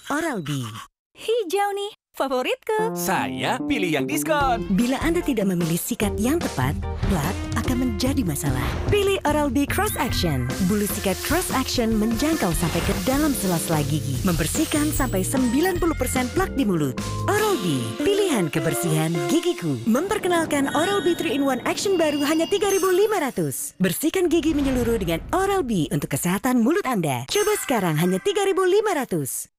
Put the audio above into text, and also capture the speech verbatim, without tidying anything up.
Oral-B. Hijau nih, favoritku. Saya pilih yang diskon. Bila Anda tidak memilih sikat yang tepat, plaque akan menjadi masalah. Pilih Oral-B Cross Action. Bulu sikat Cross Action menjangkau sampai ke dalam sela-sela gigi, membersihkan sampai sembilan puluh persen plaque di mulut. Oral-B, pilihan kebersihan gigiku. Memperkenalkan Oral-B three in one Action baru hanya tiga ribu lima ratus. Bersihkan gigi menyeluruh dengan Oral-B untuk kesehatan mulut Anda. Coba sekarang hanya tiga ribu lima ratus.